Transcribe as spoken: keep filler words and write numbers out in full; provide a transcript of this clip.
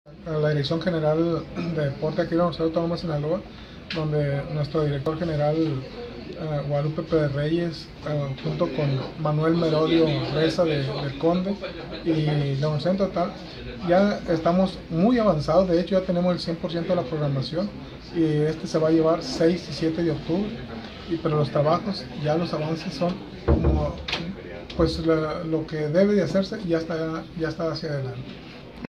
A la Dirección General de Deporte aquí en la Universidad Autónoma de Sinaloa, donde nuestro director general uh, Guadalupe Pérez Reyes, uh, junto con Manuel Merodio Reza de, de Conde y la Universidad en total, ya estamos muy avanzados. De hecho ya tenemos el cien por ciento de la programación y este se va a llevar seis y siete de octubre, y, pero los trabajos, ya los avances son como, pues la, lo que debe de hacerse ya está, ya está hacia adelante.